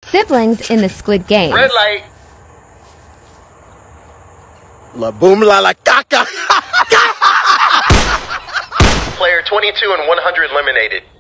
Siblings in the Squid Games. Red light. La boom la la caca. Player 22 and 100 eliminated.